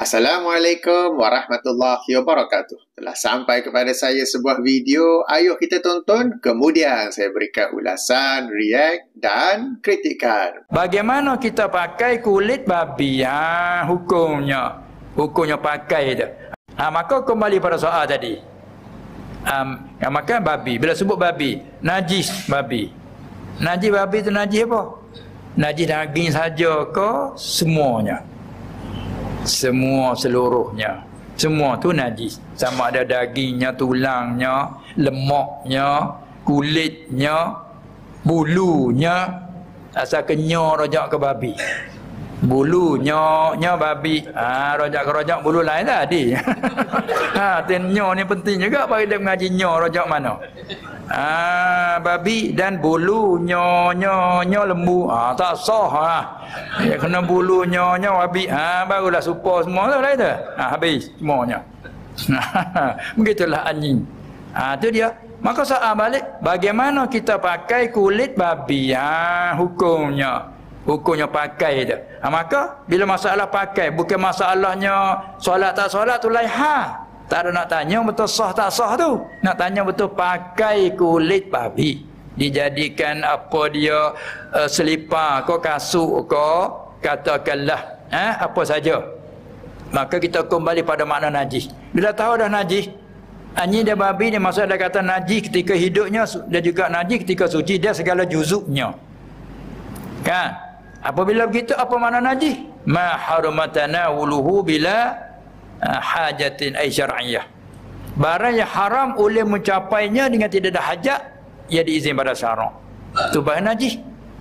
Assalamualaikum warahmatullahi wabarakatuh. Telah sampai kepada saya sebuah video. Ayuh kita tonton. Kemudian saya berikan ulasan, react dan kritikan. Bagaimana kita pakai kulit babi? Hukumnya. Hukumnya pakai itu. Maka kembali pada soal tadi. Yang makan babi. Bila sebut babi, najis babi. Najis babi itu najis apa? Najis daging saja ke semuanya? Semua, seluruhnya. Semua tu najis. Sama ada dagingnya, tulangnya, lemaknya, kulitnya, bulunya. Asal kenyar rojak ke babi. Bulunya babi. Rojak ke rojak bulu lain tadi. Nyor ni penting juga bagi dia mengaji nyor rojak mana. Babi dan bulunya lembu. Tak sah. Ya, kena bulunya babi. Barulah supaya semua tu lah itu. Habis semuanya. Begitulah anjing. Tu dia. Maka soal balik, bagaimana kita pakai kulit babi? Hukumnya pakai itu. Maka bila masalah pakai, bukan masalahnya solat tak solat tu lain. Tak ada nak tanya betul sah tak sah tu. Nak tanya betul pakai kulit babi. Dijadikan apa dia, selipar ke, kasut ke, katakanlah apa saja. Maka kita kembali pada makna najis. Bila tahu dah najis, anjing dia babi dia maksud dia kata najis ketika hidupnya, dia juga najis ketika suci, dia segala juzuknya. Kan? Apabila begitu, apa makna najis? Ma harumatana wuluhu bila hajatin ay syar'iyah. Barang yang haram oleh mencapainya dengan tidak ada hajat, ia diizin pada syarak. Itu barang najis.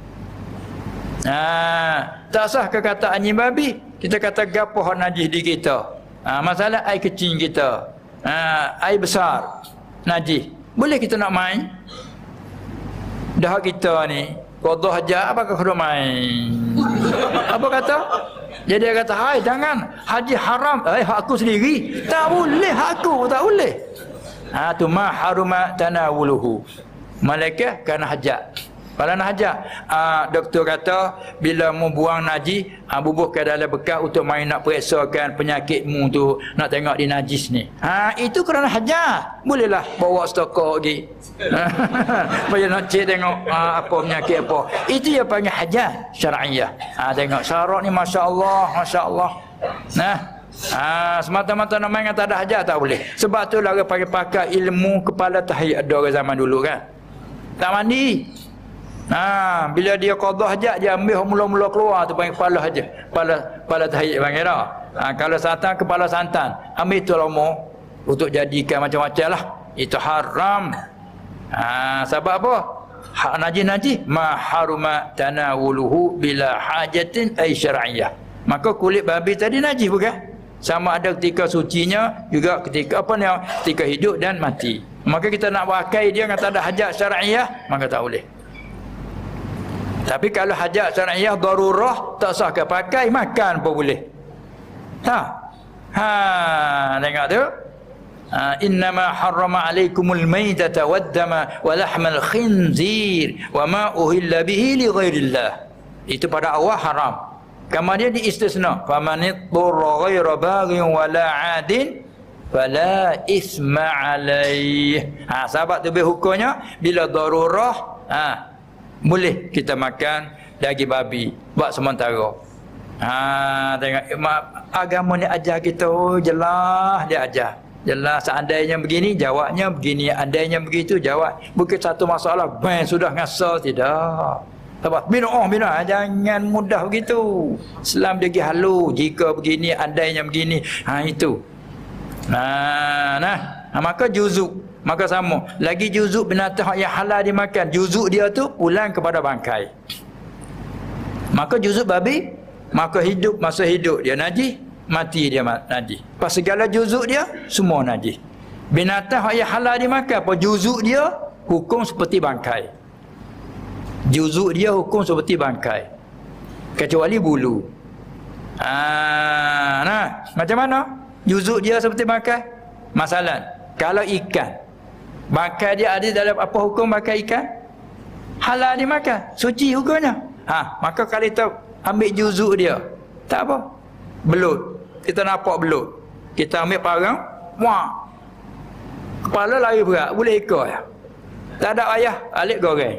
Tak sah ke kata anjing babi? Kita kata gapo hak najis di kita. Masalah air kecil kita. Air besar najis. Boleh kita nak main? Dah kita ni qada hajat, apakah kena main? Apa kata? Jadi dia kata, hai jangan, haji haram. Hak aku sendiri. Tak boleh, hak aku tak boleh. Tu ma haruma tanawuluhu. Malaikat kerana hajat. Kalau nak hajat, doktor kata bila mu buang najis, bubuhkan dalam bekas untuk main nak periksakan penyakitmu tu, nak tengok di najis ni. Itu kerana hajat. Bolehlah bawa stokok lagi. Supaya nak cek tengok apa penyakit apa. Itu yang panggil hajat syar'iyah. Tengok syarat ni masya-Allah, masya-Allah. Semata-mata nak main tak ada hajat tak boleh. Sebab tu lah orang pakai ilmu kepala tahiyat ada orang zaman dulu kan. Tak mandi. Bila dia qada hajat, dia ambil mula-mula keluar tu panggil kepala hajat. Kepala tahiyat panggil dah. Kalau santan, kepala santan. Ambil tu lama untuk jadikan macam-macam lah. Itu haram. Sebab apa? Hak najis ma haruma tanawuluhu bila hajatin ay syar'iyah. Maka kulit babi tadi najis bukan? Sama ada ketika sucinya, juga ketika ketika hidup dan mati. Maka kita nak pakai dia kata ada hajat syar'iyah, maka tak boleh. Tapi kalau hajat syar'iyah darurah, tak sah ke pakai, makan pun boleh. Tengok tu. Innama harrama alaikumul maitata waddama wa lahmal khinzir wa ma uhilla bihi li ghairillah. Itu pada awal haram. Kemudian diistisna, famanitturra ghaira baghin wala 'adin fala isma alaih. Sebab tu hukumnya bila darurah, boleh kita makan daging babi buat sementara. Tengok agama ni ajar kita, jelas dia ajar. Jelas, seandainya begini jawabnya begini, andainya begitu jawab. Bukan satu masalah sudah ngasal, tidak. Sebab bina jangan mudah begitu. Islam dia pergi halu, jika begini andainya begini. Itu. Maka juzuk, maka sama. Lagi juzuk binatang yang halal dimakan, juzuk dia tu pulang kepada bangkai. Maka juzuk babi, maka masa hidup dia najis, mati dia najis. Pas segala juzuk dia semua najis. Binatang yang halal dimakan, apa juzuk dia hukum seperti bangkai. Juzuk dia hukum seperti bangkai. Kecuali bulu. Macam mana? Juzuk dia seperti bangkai. Masalah, kalau ikan, bangkai dia ada dalam apa hukum bangkai ikan? Halal dimakan, suci hukumnya. Maka kalau kita ambil juzuk dia, tak apa, belut. kita nampak belut. Kita ambil parang, wah. Kepala lari berat, boleh ikut ya. Tak ada ayah, alik goreng.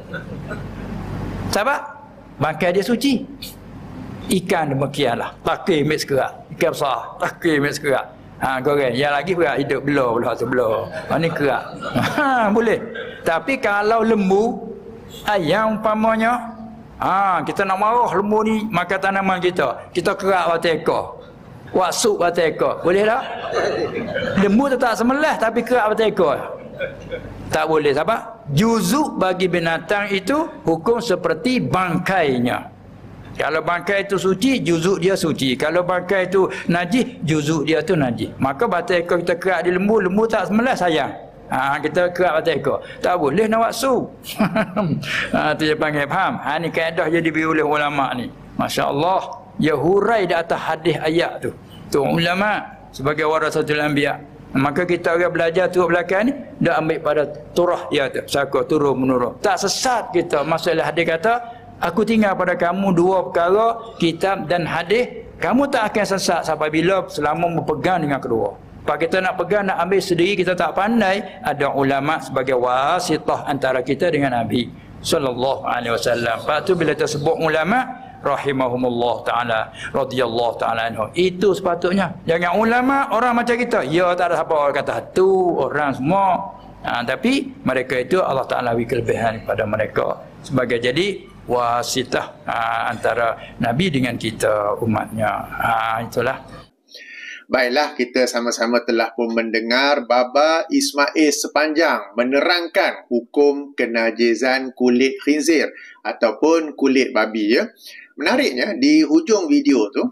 Sebab bangkai dia suci. Ikan demikianlah. Takir mit sekerak. Ikan besar, takir mit sekerak. Goreng. Yang lagi berat hidup belah tu belah. Ni kerak. Boleh. Tapi kalau lembu, ayam umpamanya, kita nak marah lembu ni makan tanaman kita. Kita kerak batu ekor. Buat sup batu ekor. Boleh tak? Lembu tetap semelah tapi kerak batu ekor. Tak boleh. Sebab juzuk bagi binatang itu hukum seperti bangkainya. Kalau bangkai itu suci, juzuk dia suci. Kalau bangkai itu najis, juzuk dia tu najis. Maka batu ekor kita kerak di lembu, lembu tak semelah sayang. Kita kerak batu ekor. Tak boleh nak buat sup. Tu dia panggil, faham? Ni kaedah jadi diberi oleh ulama ni. Masya Allah. Dia hurai di atas hadis ayat tu. Tu ulama sebagai warasatul anbiya. Maka kita orang belajar turut belakang ni, dah ambil pada turah dia tu. Saka turun menurun. Tak sesat kita. Masalah hadis kata, aku tinggal pada kamu dua perkara, kitab dan hadis. Kamu tak akan sesat sampai bila selama berpegang dengan kedua. Pak kita nak pegang, nak ambil sendiri, kita tak pandai. Ada ulama sebagai wasitah antara kita dengan Nabi sallallahu alaihi wasallam. Lepas tu bila tersebut ulama rahimahumullah ta'ala, radhiyallahu ta'ala anhu, itu sepatutnya. Jangan ulama orang macam kita, ya tak ada siapa orang kata tu orang semua. Tapi mereka itu Allah Ta'ala beri kelebihan kepada mereka sebagai jadi wasitah antara Nabi dengan kita umatnya. Itulah. Baiklah, kita sama-sama telah pun mendengar Baba Ismail sepanjang menerangkan hukum kenajisan kulit khinzir ataupun kulit babi ya. Menariknya di hujung video tu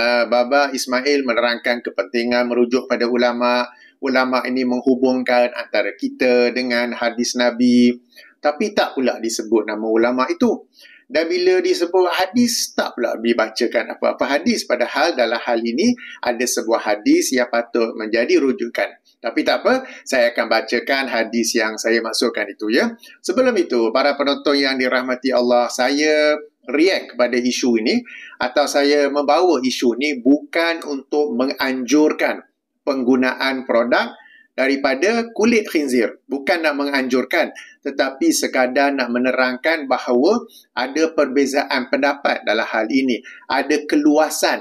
Baba Ismail menerangkan kepentingan merujuk pada ulama. Ulama ini menghubungkan antara kita dengan hadis Nabi, tapi tak pula disebut nama ulama itu. Dan bila disebut hadis, tak pula dibacakan apa-apa hadis. Padahal dalam hal ini ada sebuah hadis yang patut menjadi rujukan. Tapi tak apa, saya akan bacakan hadis yang saya masukkan itu ya. Sebelum itu, para penonton yang dirahmati Allah, saya react kepada isu ini atau saya membawa isu ini bukan untuk menganjurkan penggunaan produk daripada kulit khinzir. Bukan nak menganjurkan, tetapi sekadar nak menerangkan bahawa ada perbezaan pendapat dalam hal ini. Ada keluasan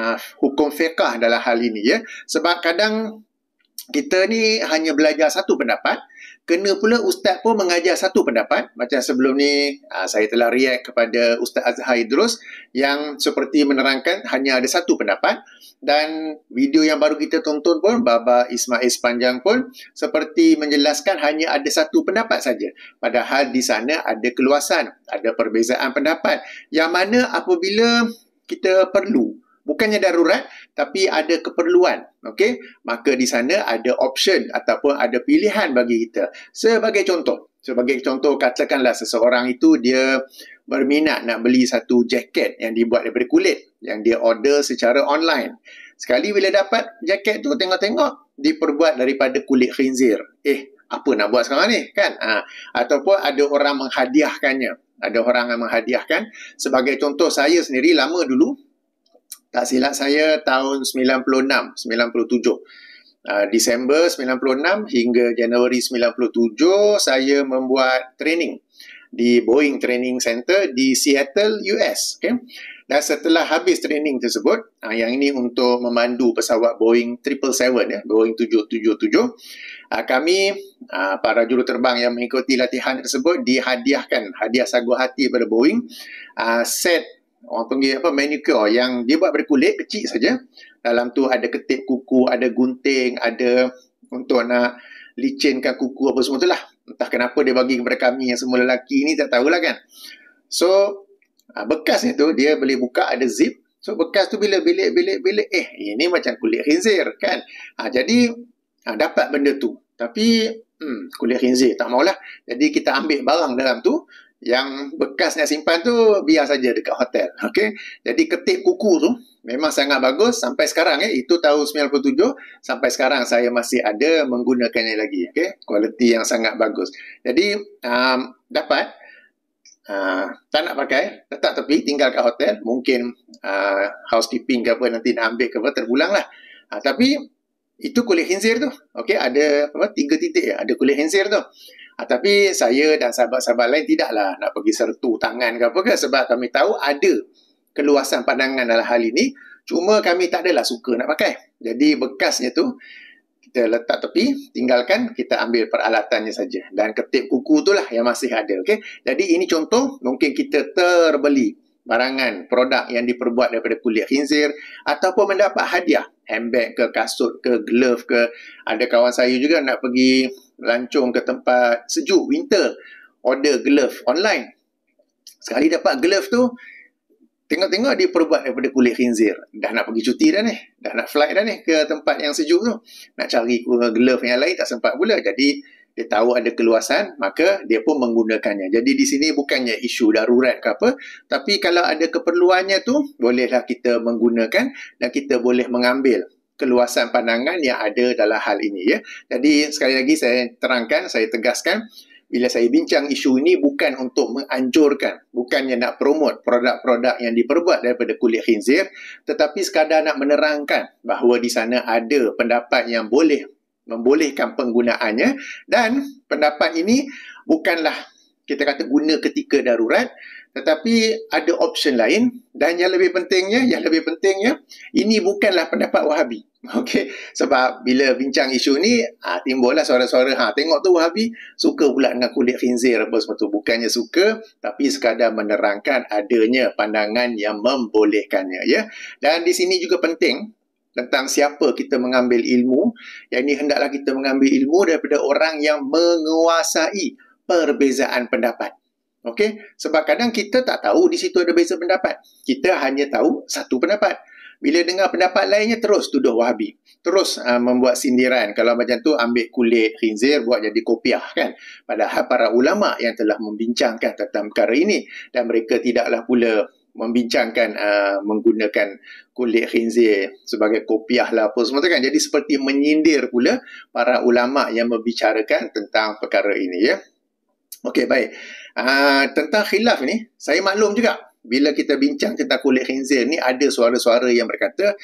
hukum fiqah dalam hal ini ya. Sebab kadang kita ni hanya belajar satu pendapat, kena pula ustaz pun mengajar satu pendapat. Macam sebelum ni saya telah react kepada Ustaz Azhar Idrus yang seperti menerangkan hanya ada satu pendapat. Dan video yang baru kita tonton pun Baba Ismail sepanjang pun seperti menjelaskan hanya ada satu pendapat saja. Padahal di sana ada keluasan, ada perbezaan pendapat. Yang mana apabila kita perlu, bukannya darurat, tapi ada keperluan, okey, maka di sana ada option ataupun ada pilihan bagi kita. Sebagai contoh, katakanlah seseorang itu dia berminat nak beli satu jaket yang dibuat daripada kulit, yang dia order secara online. Sekali bila dapat jaket tu, tengok-tengok diperbuat daripada kulit khinzir. Apa nak buat sekarang ni, kan? Ataupun ada orang menghadiahkannya. Ada orang yang menghadiahkan. Sebagai contoh, saya sendiri lama dulu, tak silap saya tahun 96, 97. Disember 96 hingga Januari 97, saya membuat training di Boeing Training Center di Seattle, US. Okay? Dan setelah habis training tersebut, yang ini untuk memandu pesawat Boeing 777, ya, Boeing 777, kami, para juruterbang yang mengikuti latihan tersebut, dihadiahkan hadiah sagu hati pada Boeing, set orang panggil manicure yang dia buat berkulit kecil saja. Dalam tu ada ketip kuku, ada gunting, ada untuk nak licinkan kuku apa semua tu lah. Entah kenapa dia bagi kepada kami yang semua lelaki ni, tak tahulah kan. So bekasnya tu dia boleh buka, ada zip. So bekas tu bila bilik ini macam kulit khinzir kan. Jadi dapat benda tu. Tapi kulit khinzir tak maulah. Jadi kita ambil barang dalam tu. Yang bekas nak simpan tu biar saja dekat hotel. Okay? Jadi ketip kuku tu memang sangat bagus sampai sekarang. Itu tahun 97 sampai sekarang saya masih ada menggunakannya lagi. Okay? Kualiti yang sangat bagus. Jadi dapat tak nak pakai, letak tepi, tinggal kat hotel, mungkin housekeeping ke apa nanti nak ambil ke apa, terpulang lah. Tapi itu kulit khinzir tu. Okey, ada 3 titik ada kulit khinzir tu. Tapi saya dan sahabat-sahabat lain tidaklah nak pergi sertu tangan ke apa ke, sebab kami tahu ada keluasan pandangan dalam hal ini, cuma kami tak adalah suka nak pakai. Jadi bekasnya tu kita letak tepi, tinggalkan, kita ambil peralatannya saja. Dan ketip kuku itulah yang masih ada. Okay? Jadi ini contoh, mungkin kita terbeli barangan, produk yang diperbuat daripada kulit khinzir, ataupun mendapat hadiah, handbag ke, kasut ke, glove ke. Ada kawan saya juga nak pergi lancung ke tempat sejuk, winter, order glove online. Sekali dapat glove tu, tengok-tengok dia perbuat daripada kulit khinzir. Dah nak pergi cuti dah ni. Dah nak flight dah ni ke tempat yang sejuk tu. Nak cari glove yang lain tak sempat pula. Jadi dia tahu ada keluasan, maka dia pun menggunakannya. Jadi di sini bukannya isu darurat ke apa, tapi kalau ada keperluannya tu, bolehlah kita menggunakan dan kita boleh mengambil keluasan pandangan yang ada dalam hal ini. Ya. Jadi sekali lagi saya terangkan, saya tegaskan, bila saya bincang isu ini bukan untuk menganjurkan, bukannya nak promote produk-produk yang diperbuat daripada kulit khinzir, tetapi sekadar nak menerangkan bahawa di sana ada pendapat yang boleh membolehkan penggunaannya, dan pendapat ini bukanlah kita kata guna ketika darurat, tetapi ada option lain. Dan yang lebih pentingnya, ini bukanlah pendapat Wahabi. Okey, sebab bila bincang isu ni timbullah suara-suara tengok tu Wahabi suka pula dengan kulit khinzir apa semua tu. Bukannya suka, tapi sekadar menerangkan adanya pandangan yang membolehkannya, ya. Dan di sini juga penting tentang siapa kita mengambil ilmu. Yang ini hendaklah kita mengambil ilmu daripada orang yang menguasai perbezaan pendapat. Okey, sebab kadang kita tak tahu di situ ada beza pendapat. Kita hanya tahu satu pendapat. Bila dengar pendapat lainnya, terus tuduh Wahabi. Terus membuat sindiran. Kalau macam tu, ambil kulit khinzir, buat jadi kopiah, kan? Padahal para ulama yang telah membincangkan tentang perkara ini, dan mereka tidaklah pula membincangkan menggunakan kulit khinzir sebagai kopiah lah apa semua tu, kan? Jadi seperti menyindir pula para ulama yang membicarakan tentang perkara ini, ya. Okey, baik. Tentang khilaf ni, saya maklum juga. Bila kita bincang tentang kulit khinzir ni, ada suara-suara yang berkata,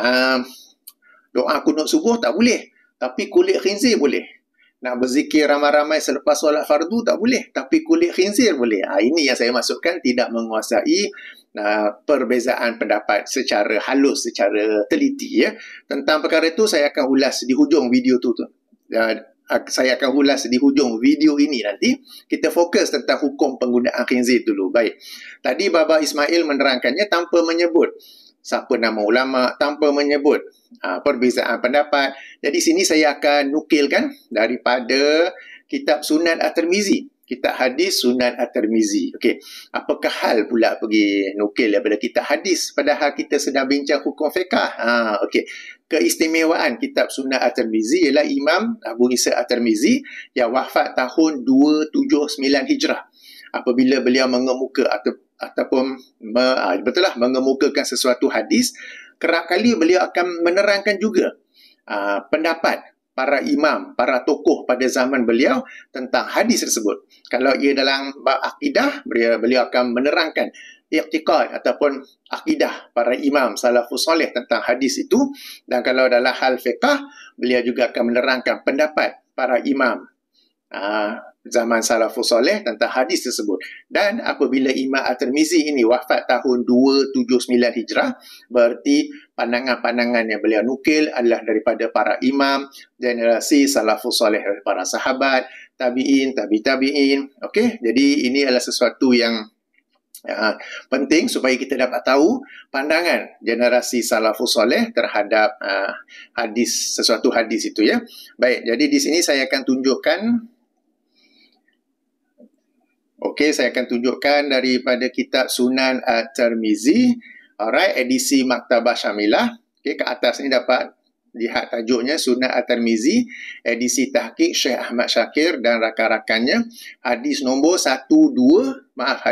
doa kunut subuh tak boleh, tapi kulit khinzir boleh. Nak berzikir ramai-ramai selepas solat fardu tak boleh, tapi kulit khinzir boleh. Ini yang saya maksudkan tidak menguasai perbezaan pendapat secara halus, secara teliti, ya. Tentang perkara itu saya akan ulas di hujung video tu. Saya akan ulas di hujung video ini nanti. Kita fokus tentang hukum penggunaan khinzir dulu. Baik. Tadi Baba Ismail menerangkannya tanpa menyebut siapa nama ulama, tanpa menyebut perbezaan pendapat. Jadi sini saya akan nukilkan daripada kitab Sunan At-Tirmizi. Kitab hadis Sunan At-Tirmizi. Okey. Apakah hal pula pergi nukil daripada kitab hadis padahal kita sedang bincang hukum fiqh? Okey. Keistimewaan kitab Sunan At-Tirmizi ialah Imam Abu Isa At-Tirmizi yang wafat tahun 279 Hijrah. Apabila beliau mengemuka ataupun mengemukakan sesuatu hadis, kerap kali beliau akan menerangkan juga pendapat para imam, para tokoh pada zaman beliau tentang hadis tersebut. Kalau ia dalam bab akidah, beliau akan menerangkan i'tiqad ataupun akidah para imam salafus soleh tentang hadis itu. Dan kalau dalam hal fiqh, beliau juga akan menerangkan pendapat para imam zaman salafus soleh tentang hadis tersebut. Dan apabila Imam At-Tirmizi ini wafat tahun 279 Hijrah, berarti pandangan-pandangan yang beliau nukil adalah daripada para imam, generasi salafus soleh, para sahabat, tabi'in, tabi'in. Okey, jadi ini adalah sesuatu yang penting supaya kita dapat tahu pandangan generasi salafus soleh terhadap hadis, sesuatu hadis itu, ya. Baik, jadi di sini saya akan tunjukkan. Okey, saya akan tunjukkan daripada kitab Sunan At-Tirmizi. Alright, edisi Maktabah Syamilah. Okey, ke atas ni dapat lihat tajuknya Sunan At-Tirmizi, edisi tahqiq Syekh Ahmad Syakir dan rakan-rakannya. Hadis nombor 1728.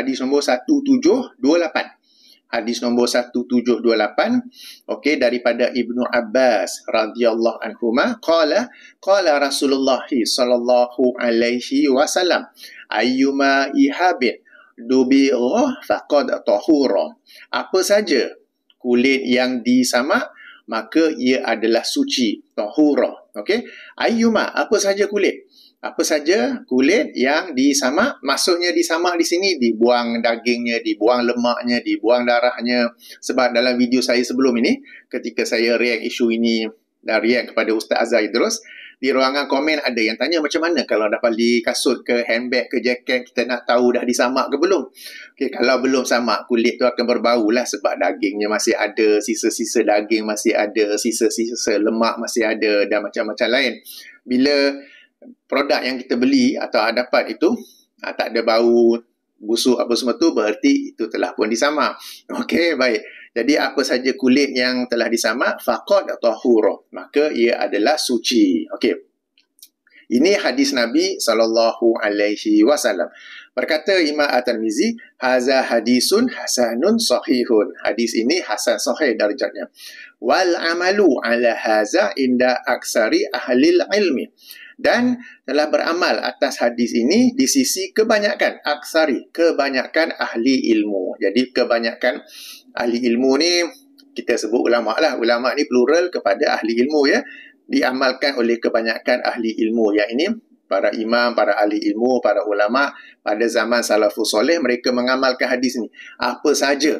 Hadis nombor 1728. Okey, daripada Ibnu Abbas radhiyallahu anhuma, qala Rasulullah sallallahu alaihi wasallam, ayyuma ihabin dubira faqad tahura. Apa saja kulit yang disamak, maka ia adalah suci, tahura. Okey, ayyuma, apa saja kulit. Apa saja kulit yang disamak, maksudnya disamak di sini dibuang dagingnya, dibuang lemaknya, dibuang darahnya. Sebab dalam video saya sebelum ini, ketika saya react isu ini dan react kepada Ustaz Azhar Idrus, di ruangan komen ada yang tanya macam mana kalau dapat beli kasut ke handbag ke jaket, kita nak tahu dah disamak ke belum. Okay, kalau belum samak, kulit tu akan berbau lah sebab dagingnya masih ada, sisa-sisa daging masih ada, sisa-sisa lemak masih ada dan macam-macam lain. Bila produk yang kita beli atau dapat itu tak ada bau busuk apa semua tu, berarti itu telah pun disamak. Okey, baik. Jadi apa saja kulit yang telah disamak, faqad tahura, maka ia adalah suci. Okey. Ini hadis Nabi SAW. Berkata Imam At-Tirmizi, haza hadisun hasanun sahihun. Hadis ini hasan sahih darjatnya. Wal amalu ala haza inda aksari ahlil ilmi. Dan telah beramal atas hadis ini di sisi kebanyakan, aksari, kebanyakan ahli ilmu. Jadi kebanyakan ahli ilmu ni, kita sebut ulama lah. Ulama ni plural kepada ahli ilmu ya. Diamalkan oleh kebanyakan ahli ilmu. Yang ini para imam, para ahli ilmu, para ulama pada zaman salafus soleh, mereka mengamalkan hadis ni. Apa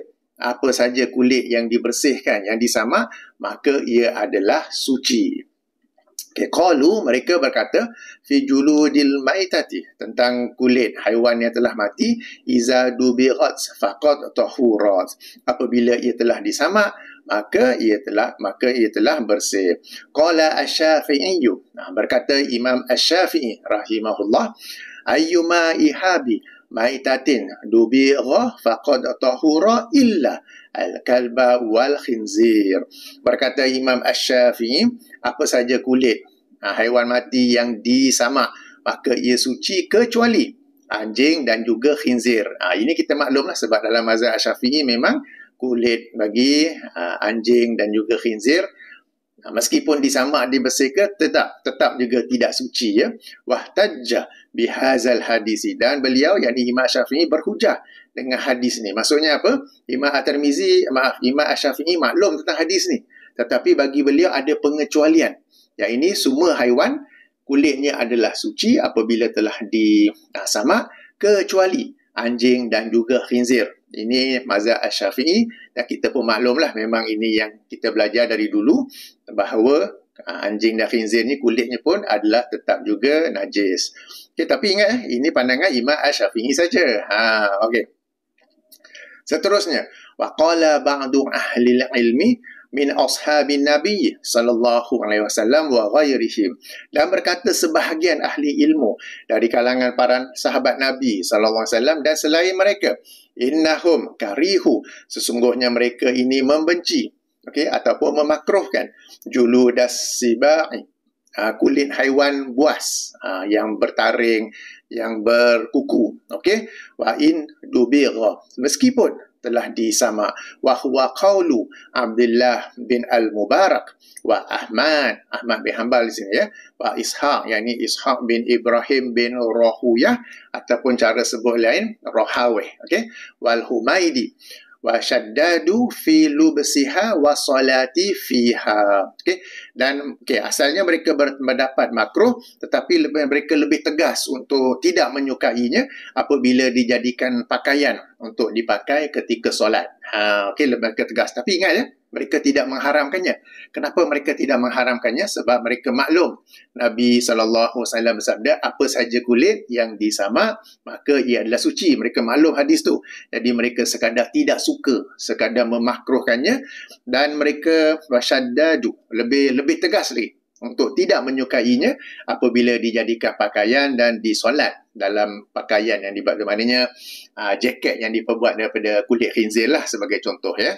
saja kulit yang dibersihkan, yang disamak, maka ia adalah suci. Okay, qalu, mereka berkata fi juludil maitati, tentang kulit haiwan yang telah mati, iza dubirat faqad tahurat, apabila ia telah disamak, maka ia telah bersih. Qala asy-Syafi'i, berkata Imam Asy-Syafi'i rahimahullah, ayyuma ihabi maitatin dubira faqad tahura illa al-kalba wal khinzir. Berkata Imam Asy-Syafi'i, apa saja kulit haiwan mati yang disamak, maka ia suci kecuali anjing dan juga khinzir. Ini kita maklumlah sebab dalam mazhab Asy-Syafi'i memang kulit bagi anjing dan juga khinzir, meskipun disamak dibersihkan, tetap juga tidak suci ya. Wahtajja bihazal hadisi, dan beliau yakni Imam Syafi'i berhujah dengan hadis ni. Maksudnya apa? Imam Asy-Syafi'i maklum tentang hadis ni, tetapi bagi beliau ada pengecualian. Yang ini semua haiwan kulitnya adalah suci apabila telah disamak, kecuali anjing dan juga khinzir. Ini mazhab Asy-Syafi'i, dan kita pun maklumlah memang ini yang kita belajar dari dulu, bahawa anjing dan khinzir ni kulitnya pun adalah tetap juga najis. Okay, tapi ingat ini pandangan Imam Asy-Syafi'i saja. Okey. Seterusnya, wa qala ba'du ahli ilmi min ashabin nabi sallallahu alaihi wasallam wa ghairihim, dan berkata sebahagian ahli ilmu dari kalangan para sahabat Nabi sallallahu alaihi wasallam dan selain mereka, innahum karihu, sesungguhnya mereka ini membenci, ataupun memakruhkan juludas sibai, kulit haiwan buas yang bertaring, yang berkuku, wa in dubira, meskipun telah disamak. Wa huwa qawlu Abdullah bin Al-Mubarak wa Ahmad bin Hanbal di sini ya, wa Ishaq, yakni Ishaq bin Ibrahim bin Rahuyah, ataupun cara sebut lain Rahawih, wal Humaidi wa syaddadu fi lubsiha wa salati fiha. Dan asalnya mereka berpendapat makruh, tetapi mereka lebih tegas untuk tidak menyukainya apabila dijadikan pakaian untuk dipakai ketika solat. Lebih tegas. Tapi ingat ya, mereka tidak mengharamkannya. Kenapa mereka tidak mengharamkannya? Sebab mereka maklum Nabi SAW bersabda, apa saja kulit yang disamak, maka ia adalah suci. Mereka maklum hadis tu. Jadi mereka sekadar tidak suka, sekadar memakruhkannya, dan mereka wasyaddadu, lebih tegas lagi untuk tidak menyukainya apabila dijadikan pakaian dan disolat dalam pakaian yang dibuat, maknanya jaket yang diperbuat daripada kulit khinzir lah sebagai contoh ya.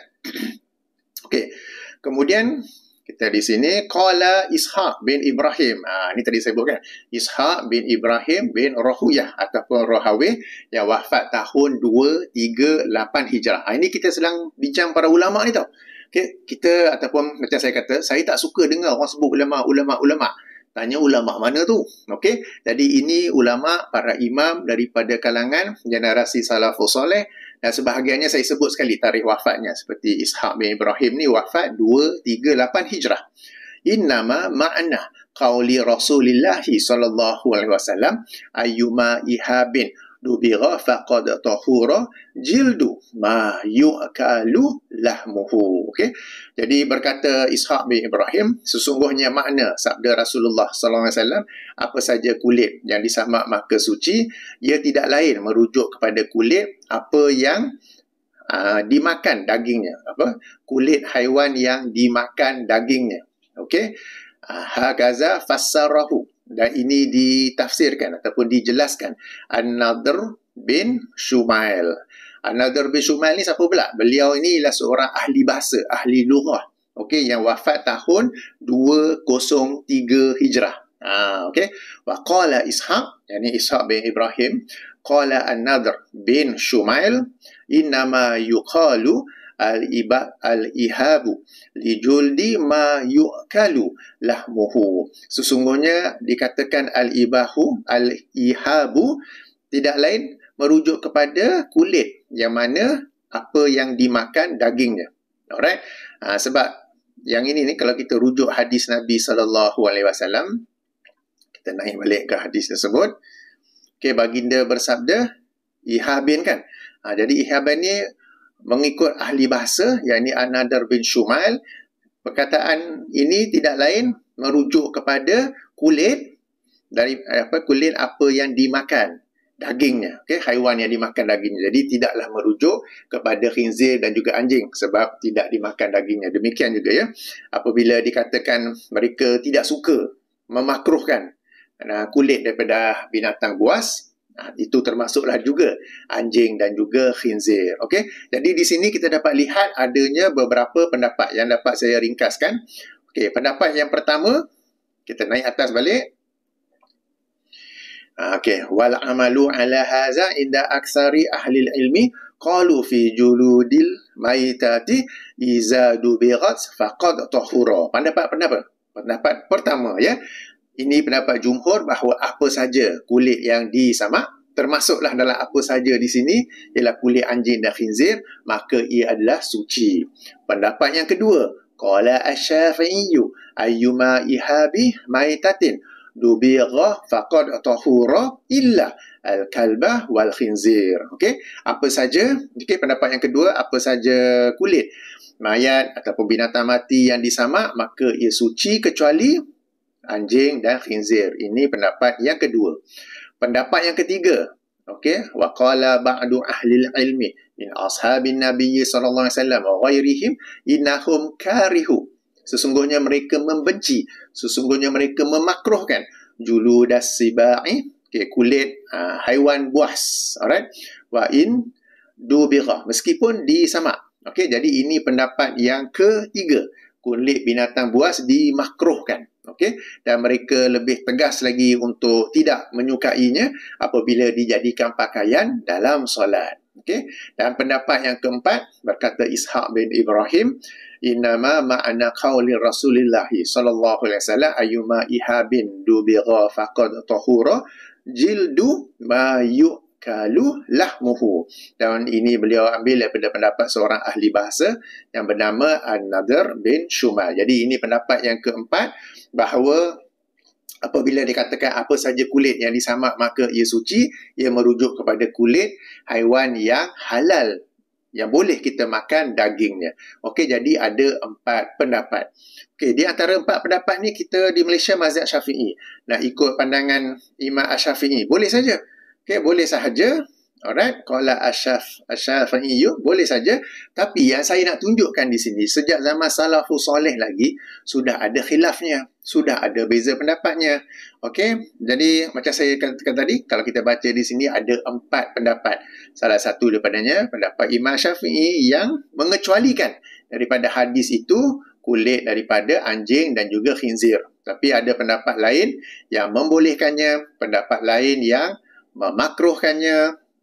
Okey. Kemudian kita di sini qala Ishaq bin Ibrahim. Ini tadi saya sebutkan. Ishaq bin Ibrahim bin Rahuyah ataupun Rahawih yang wafat tahun 238 Hijrah. Ini kita sedang bincang para ulama ni tau. Kita ataupun macam saya kata, saya tak suka dengar orang sebut ulama. Tanya ulama mana tu? Okey. Jadi ini ulama, para imam daripada kalangan generasi salafus soleh, dan sebahagiannya saya sebut sekali tarikh wafatnya, seperti Ishaq bin Ibrahim ni wafat 238 Hijrah. Innama ma'na qauli Rasulillah sallallahu alaihi wasallam ayyuma ihabin dubira faqad tahura jildu ma yu'kalu lahmuhu. Okey. Jadi berkata Ishaq bin Ibrahim, sesungguhnya makna sabda Rasulullah sallallahu alaihi wasallam, apa saja kulit yang disamak maka suci, ia tidak lain merujuk kepada kulit apa yang dimakan dagingnya, kulit haiwan yang dimakan dagingnya. Okey. Hakaza fassarahu, dan ini ditafsirkan ataupun dijelaskan An-Nadhr bin Shumail. An-Nadhr bin Shumail ni siapa pula? Beliau ini ialah seorang ahli bahasa, ahli lughah, okey, yang wafat tahun 203 Hijrah. Okey. Wa qala Ishaq, yani Ishaq bin Ibrahim, qala An-Nadhr bin Shumail innama yuqalu al-ihabu lijuldi ma yu'kalu lahmuhu. Sesungguhnya dikatakan al-ihabu tidak lain merujuk kepada kulit yang mana apa yang dimakan dagingnya. Alright. Sebab yang ini ni kalau kita rujuk hadis Nabi sallallahu alaihi wasallam, kita naik balik ke hadis tersebut. Okey, baginda bersabda ihabin kan. Jadi ihabin ni mengikut ahli bahasa, yakni An-Nadhr bin Shumail, perkataan ini tidak lain merujuk kepada kulit dari kulit apa yang dimakan dagingnya, okey, haiwan yang dimakan dagingnya. Jadi tidaklah merujuk kepada khinzir dan juga anjing sebab tidak dimakan dagingnya. Demikian juga ya, apabila dikatakan mereka tidak suka, memakruhkan kulit daripada binatang buas, itu termasuklah juga anjing dan juga khinzir. Okey. Jadi di sini kita dapat lihat adanya beberapa pendapat yang dapat saya ringkaskan. Okey, pendapat yang pertama, kita naik atas balik. Okey, wal amalu ala hadza inda aksari ahli ilmi qalu fi juludil maitati iza dubirat faqad tahura. Pendapat pertama ya. Ini pendapat jumhur bahawa apa saja kulit yang disamak, termasuklah dalam apa saja di sini ialah kulit anjing dan khinzir, maka ia adalah suci. Pendapat yang kedua, qala asy-Syafi'i ayyuma ihabi maitatin dubigha faqad tahura illa al-kalbah wal khinzir. Okey, apa saja, okey, pendapat yang kedua, apa saja kulit mayat ataupun binatang mati yang disamak maka ia suci kecuali anjing dan khinzir. Ini pendapat yang kedua. Pendapat yang ketiga, okey, wa qala ba'du ahli ilmi min ashabin nabiy sallallahu alaihi wasallam wa ghairihim innahum karihu. Sesungguhnya mereka membenci, sesungguhnya mereka memakruhkan juludas sibai, okey, kulit haiwan buas. Alright. Wa in dubigha, meskipun disamak. Okey, jadi ini pendapat yang ketiga. Kulit binatang buas dimakruhkan. Okey, dan mereka lebih tegas lagi untuk tidak menyukainya apabila dijadikan pakaian dalam solat. Okey, dan pendapat yang keempat berkata Ishaq bin Ibrahim, innama ma'ana qauli Rasulillah sallallahu alaihi wasallam ayyuma ihabin dubigha faqad tahura jildu ma yu'kalu lahmuhu. Dan ini beliau ambil daripada pendapat seorang ahli bahasa yang bernama An-Nadhr bin Shumail. Jadi ini pendapat yang keempat, bahawa apabila dikatakan apa saja kulit yang disamak maka ia suci, ia merujuk kepada kulit haiwan yang halal, yang boleh kita makan dagingnya. Okey, jadi ada 4 pendapat. Okey, di antara 4 pendapat ni kita di Malaysia mazhab Syafi'i. Nak ikut pandangan Imam Asy-Syafi'i boleh saja. Okey, boleh sahaja. Alright, qala Asy-Syafi'i boleh saja, tapi yang saya nak tunjukkan di sini sejak zaman salafus soleh lagi sudah ada khilafnya, sudah ada beza pendapatnya. Okey, jadi macam saya katakan tadi, kalau kita baca di sini ada 4 pendapat. Salah satu daripadanya pendapat Imam Syafi'i yang mengecualikan daripada hadis itu kulit daripada anjing dan juga khinzir. Tapi ada pendapat lain yang membolehkannya, pendapat lain yang memakruhkannya.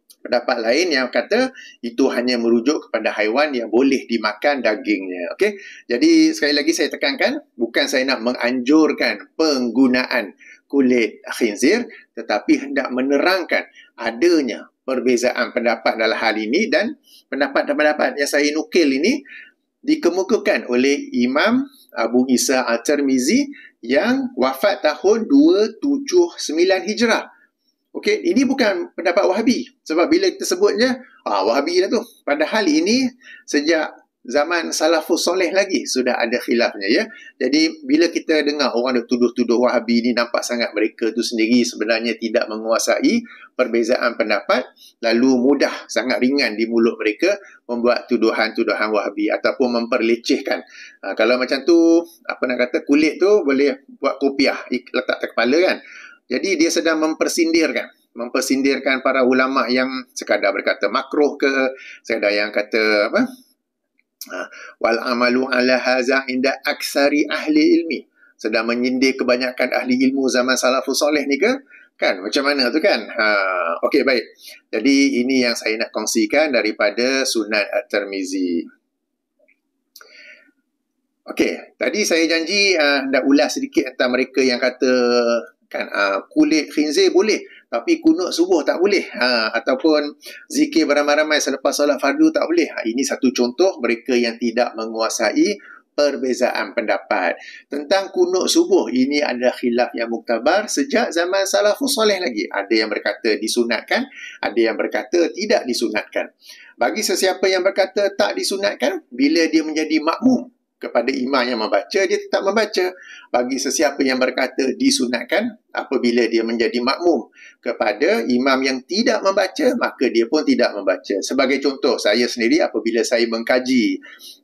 Pendapat lain yang kata itu hanya merujuk kepada haiwan yang boleh dimakan dagingnya. Okey. Jadi sekali lagi saya tekankan, bukan saya nak menganjurkan penggunaan kulit khinzir, tetapi hendak menerangkan adanya perbezaan pendapat dalam hal ini, dan pendapat-pendapat yang saya nukil ini dikemukakan oleh Imam Abu Isa At-Tirmizi yang wafat tahun 279 Hijrah. Okey, ini bukan pendapat Wahabi. Sebab bila kita sebutnya, Wahabi dah tu. Padahal ini sejak zaman salafus soleh lagi sudah ada khilafnya, ya. Jadi bila kita dengar orang dah tuduh-tuduh Wahabi ni, nampak sangat mereka tu sendiri sebenarnya tidak menguasai perbezaan pendapat, lalu mudah, sangat ringan di mulut mereka membuat tuduhan-tuduhan Wahabi ataupun memperlecehkan. Kalau macam tu, apa nak kata, kulit tu boleh buat kopiah, letak atas kepala kan. Jadi dia sedang mempersindirkan para ulama yang sekadar berkata makruh ke, sekadar yang kata apa? Wal amalu ala haza inda aksari ahli ilmi. Sedang menyindir kebanyakan ahli ilmu zaman salafus soleh ni ke? Kan, macam mana tu kan? Okey, baik. Jadi ini yang saya nak kongsikan daripada Sunan At-Tirmizi. Okey, tadi saya janji nak ulas sedikit tentang mereka yang kata kan kulit khinzir boleh tapi kunut subuh tak boleh, ataupun zikir beramai-ramai selepas solat fardu tak boleh. Ini satu contoh mereka yang tidak menguasai perbezaan pendapat tentang kunut subuh. Ini ada khilaf yang muktabar sejak zaman salafus soleh lagi. Ada yang berkata disunatkan, ada yang berkata tidak disunatkan. Bagi sesiapa yang berkata tak disunatkan, bila dia menjadi makmum kepada imam yang membaca, dia tetap membaca. Bagi sesiapa yang berkata disunatkan, apabila dia menjadi makmum kepada imam yang tidak membaca, maka dia pun tidak membaca. Sebagai contoh, saya sendiri apabila saya mengkaji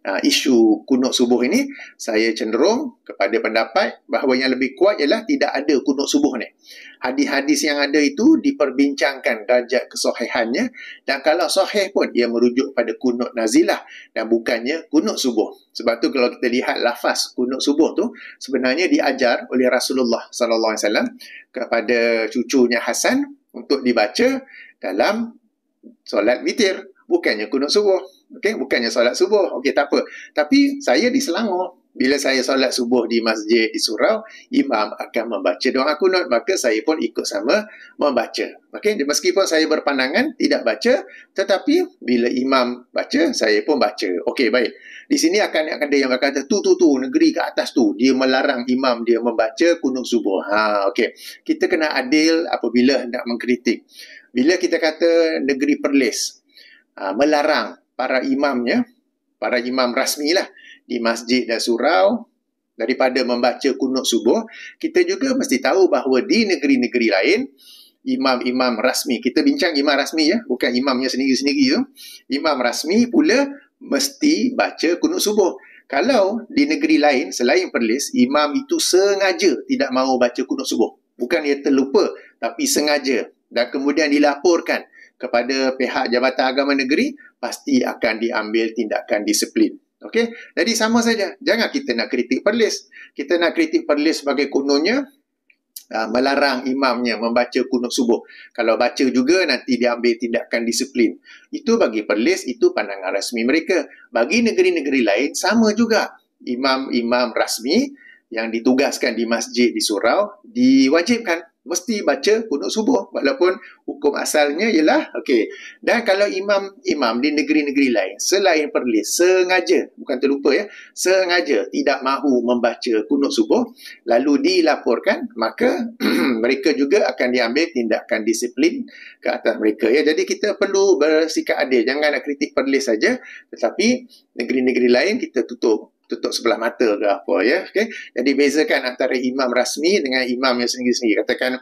isu kunut subuh ini, saya cenderung kepada pendapat bahawa yang lebih kuat ialah tidak ada kunut subuh ni. Hadis-hadis yang ada itu diperbincangkan darjat kesahihannya, dan kalau sahih pun ia merujuk pada kunut nazilah dan bukannya kunut subuh. Sebab tu kalau kita lihat lafaz kunut subuh tu sebenarnya diajar oleh Rasulullah sallallahu alaihi wasallam kepada cucunya Hasan untuk dibaca dalam solat witir, bukannya kunut subuh. Okey, bukannya solat subuh. Okey, tak apa. Tapi saya di Selangor, bila saya solat subuh di masjid di surau, imam akan membaca doa kunut, maka saya pun ikut sama membaca. Okey, meskipun saya berpandangan tidak baca, tetapi bila imam baca, saya pun baca. Okey, baik. Di sini akan ada yang berkata tu negeri ke atas tu dia melarang imam dia membaca kunut subuh. Okey. Kita kena adil apabila hendak mengkritik. Bila kita kata negeri Perlis melarang para imamnya, para imam rasmi lah di masjid dan surau daripada membaca kunut subuh, kita juga mesti tahu bahawa di negeri-negeri lain imam-imam rasmi, kita bincang imam rasmi ya, bukan imamnya sendiri-sendiri tu, imam rasmi pula mesti baca kunut subuh. Kalau di negeri lain selain Perlis, imam itu sengaja tidak mahu baca kunut subuh, bukan dia terlupa tapi sengaja, dan kemudian dilaporkan kepada pihak Jabatan Agama Negeri, pasti akan diambil tindakan disiplin. Okey, jadi sama saja. Jangan kita nak kritik Perlis. Kita nak kritik Perlis sebagai kononnya melarang imamnya membaca kunut subuh. Kalau baca juga nanti diambil tindakan disiplin. Itu bagi Perlis, itu pandangan rasmi mereka. Bagi negeri-negeri lain sama juga. Imam-imam rasmi yang ditugaskan di masjid di surau diwajibkan mesti baca kunut subuh walaupun hukum asalnya ialah okey. Dan kalau imam di negeri-negeri lain selain Perlis sengaja, bukan terlupa ya, sengaja tidak mahu membaca kunut subuh lalu dilaporkan, maka mereka juga akan diambil tindakan disiplin ke atas mereka ya. Jadi kita perlu bersikap adil, jangan nak kritik Perlis saja tetapi negeri-negeri lain kita tutup sebelah mata ke apa ya. Okey, jadi bezakan antara imam rasmi dengan imam yang sendiri-sendiri. Katakan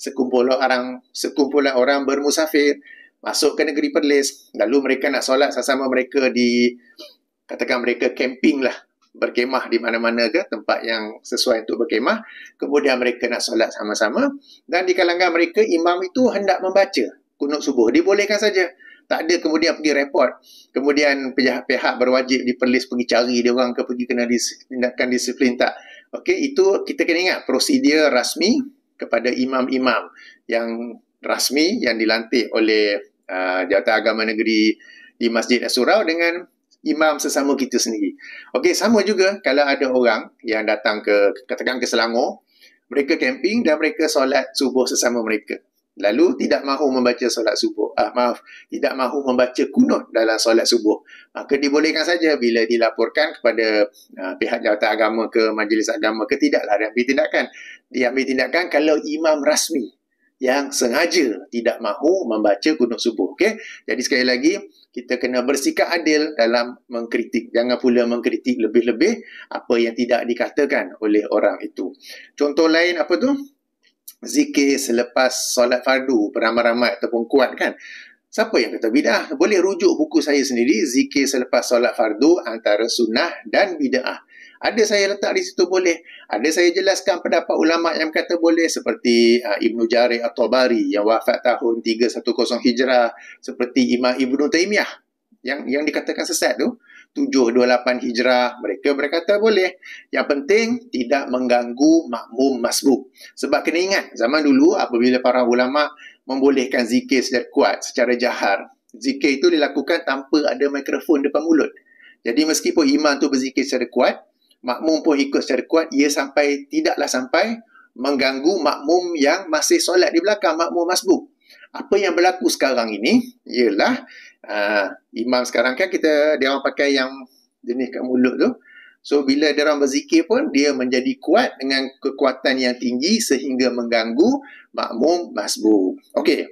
sekumpulan orang bermusafir masuk ke negeri Perlis, lalu mereka nak solat sama-sama mereka di, katakan mereka camping lah, berkemah di mana-mana ke tempat yang sesuai untuk berkemah, kemudian mereka nak solat sama-sama, dan di kalangan mereka imam itu hendak membaca kunut subuh, dibolehkan saja. Tak ada kemudian pergi report, kemudian pihak berwajib di Perlis pergi cari dia orang ke, pergi kena tindakan disiplin, tak. Okey, itu kita kena ingat prosedur rasmi kepada imam-imam yang rasmi yang dilantik oleh Jawatan Agama Negeri di Masjid Surau dengan imam sesama kita sendiri. Okey, sama juga kalau ada orang yang datang katakan ke Selangor, mereka camping dan mereka solat subuh sesama mereka. Lalu tidak mahu membaca solat subuh. Tidak mahu membaca kunut dalam solat subuh. Maka dibolehkan saja bila dilaporkan kepada pihak jawatan agama ke majlis agama ke, tidaklah diambil tindakan. Diambil tindakan kalau imam rasmi yang sengaja tidak mahu membaca kunut subuh. Okey? Jadi sekali lagi, kita kena bersikap adil dalam mengkritik. Jangan pula mengkritik lebih-lebih apa yang tidak dikatakan oleh orang itu. Contoh lain apa tu? Zikir selepas solat fardu beramai-ramai ataupun kuat kan. Siapa yang kata bid'ah? Boleh rujuk buku saya sendiri, Zikir Selepas Solat Fardu Antara Sunnah dan Bid'ah. Ada saya letak di situ boleh. Ada saya jelaskan pendapat ulama yang kata boleh, seperti Ibnu Jarir At-Tabari yang wafat tahun 310 Hijrah, seperti Imam Ibnu Taimiyah yang dikatakan sesat tu 728 Hijrah, mereka berkata boleh. Yang penting tidak mengganggu makmum masbuk. Sebab kena ingat, zaman dulu apabila para ulama membolehkan zikir secara kuat, secara jahar, zikir itu dilakukan tanpa ada mikrofon depan mulut. Jadi meskipun imam tu berzikir secara kuat, makmum pun ikut secara kuat, ia tidaklah sampai mengganggu makmum yang masih solat di belakang, makmum masbuk. Apa yang berlaku sekarang ini ialah imam sekarang kan dia orang pakai yang jenis kat mulut tu. So bila dia orang berzikir pun dia menjadi kuat dengan kekuatan yang tinggi sehingga mengganggu makmum masbuk. Okey.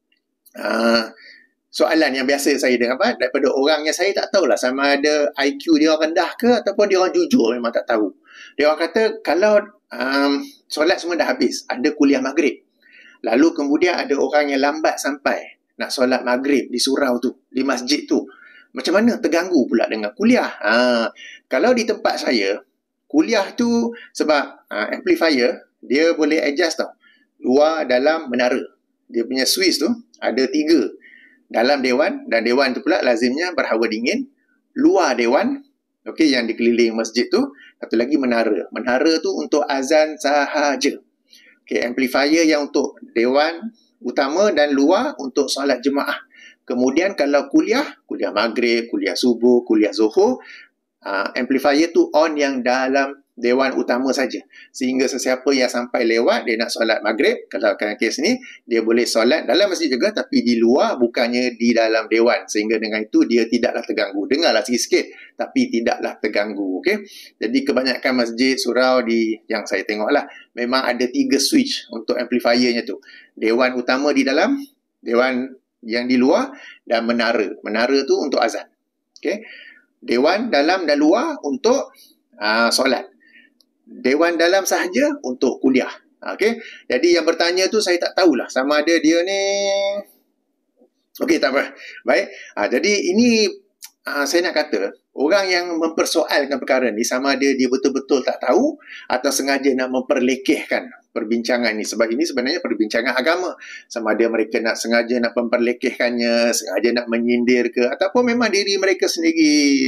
Soalan yang biasa saya dengar daripada orang yang saya tak tahulah sama ada IQ dia orang rendah ke ataupun dia orang jujur memang tak tahu. Dia orang kata kalau solat semua dah habis, ada kuliah maghrib. Lalu kemudian ada orang yang lambat sampai nak solat maghrib di surau tu, di masjid tu. Macam mana terganggu pula dengan kuliah? Kalau di tempat saya, kuliah tu sebab amplifier, dia boleh adjust tau. Luar, dalam, menara. Dia punya switch tu ada 3. Dalam dewan, dan dewan tu pula lazimnya berhawa dingin. Luar dewan, okey, yang dikeliling masjid tu. Satu lagi menara. Menara tu untuk azan sahaja. Okay, amplifier yang untuk dewan utama dan luar untuk solat jemaah. Kemudian kalau kuliah maghrib, kuliah subuh, kuliah zuhur, amplifier tu on yang dalam dewan utama saja. Sehingga sesiapa yang sampai lewat, dia nak solat maghrib, kalau kes ni, dia boleh solat dalam masjid juga, tapi di luar, bukannya di dalam dewan. Sehingga dengan itu, dia tidaklah terganggu. Dengarlah sikit-sikit, tapi tidaklah terganggu. Okay? Jadi kebanyakan masjid, surau yang saya tengok lah, memang ada 3 switch untuk amplifiernya tu. Dewan utama di dalam, dewan yang di luar, dan menara. Menara tu untuk azan. Okay? Dewan dalam dan luar untuk solat. Dewan dalam sahaja untuk kuliah. Okey. Jadi yang bertanya tu saya tak tahulah sama ada dia ni. Okey, tak apa. Baik. Jadi ini saya nak kata orang yang mempersoalkan perkara ni sama ada dia betul-betul tak tahu atau sengaja nak memperlekehkan perbincangan ni, sebab ini sebenarnya perbincangan agama. Sama ada mereka nak sengaja nak memperlekehkannya, sengaja nak menyindir ke, ataupun memang diri mereka sendiri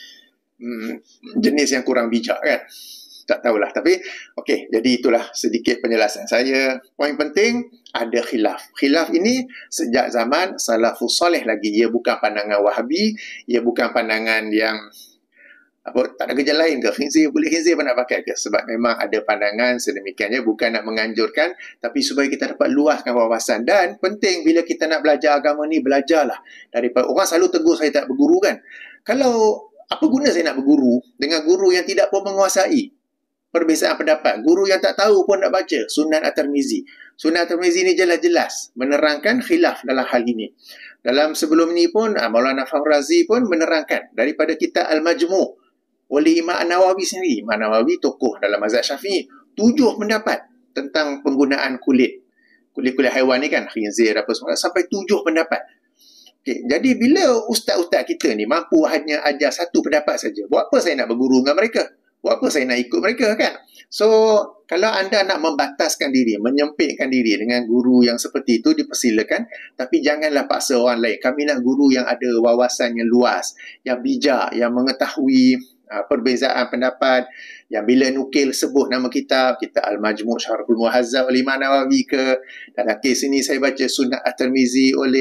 jenis yang kurang bijak kan. Tak tahulah. Tapi okey, jadi itulah sedikit penjelasan saya. Poin penting, ada khilaf. Khilaf ini sejak zaman salafus soleh lagi. Ia bukan pandangan Wahabi, ia bukan pandangan yang tak ada kerja lain ke? Boleh khinzir pun nak pakai ke? Sebab memang ada pandangan sedemikiannya, bukan nak menganjurkan, tapi supaya kita dapat luaskan wawasan. Dan penting bila kita nak belajar agama ni, belajarlah daripada orang selalu tegur saya tak berguru kan. Kalau apa guna saya nak berguru dengan guru yang tidak pun menguasai perbezaan pendapat, guru yang tak tahu pun nak baca Sunan At-Tirmizi. Sunan At-Tirmizi ni jelas-jelas menerangkan khilaf dalam hal ini. Dalam sebelum ni pun Maulana Fakhr Razi pun menerangkan daripada kitab Al-Majmu' oleh Imam An-Nawawi sendiri. Imam Nawawi tokoh dalam mazhab Syafi'i, 7 pendapat tentang penggunaan kulit haiwan ni kan, khinzir apa semua, sampai 7 pendapat. Okay, jadi bila ustaz-ustaz kita ni mampu hanya ajar 1 pendapat saja, buat apa saya nak berguru dengan mereka? Buat apa saya nak ikut mereka kan? So, kalau anda nak membataskan diri, menyempitkan diri dengan guru yang seperti itu, dipersilakan. Tapi janganlah paksa orang lain. Kami nak guru yang ada wawasan yang luas, yang bijak, yang mengetahui perbezaan pendapat, yang bila nukil sebut nama kitab Al-Majmu' Syarhul Muhazzab oleh Imam Nawawi ke, dalam kes ini saya baca Sunan At-Tirmizi oleh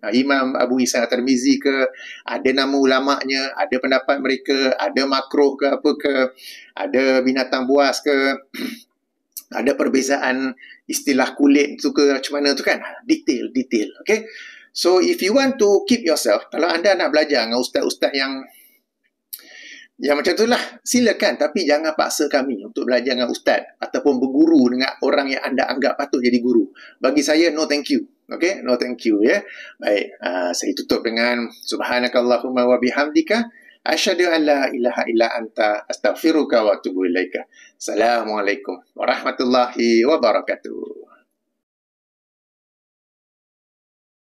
Imam Abu Isa Tirmizi ke, ada nama ulama'nya, ada pendapat mereka, ada makruh ke apa ke, ada binatang buas ke, ada perbezaan istilah kulit tu ke macam mana tu kan. Detail. Okay. So if you want to keep yourself, kalau anda nak belajar dengan ustaz-ustaz yang macam itulah, silakan. Tapi jangan paksa kami untuk belajar dengan ustaz ataupun berguru dengan orang yang anda anggap patut jadi guru. Bagi saya, no thank you. Okay, no thank you ya. Baik, saya tutup dengan subhanakallahumma wa bihamdika asyhadu an la ilaha illa anta astaghfiruka wa atubu ilaika. Assalamualaikum warahmatullahi wabarakatuh.